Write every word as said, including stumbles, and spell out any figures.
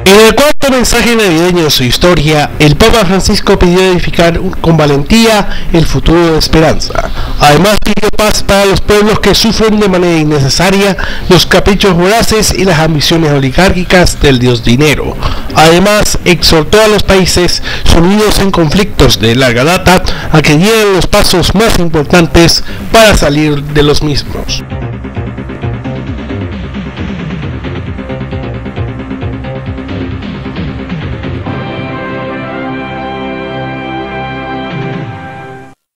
En el cuarto mensaje navideño de su historia, el Papa Francisco pidió edificar con valentía el futuro de esperanza. Además, pidió paz para los pueblos que sufren de manera innecesaria los caprichos voraces y las ambiciones oligárquicas del dios dinero. Además, exhortó a los países sumidos en conflictos de larga data a que dieran los pasos más importantes para salir de los mismos.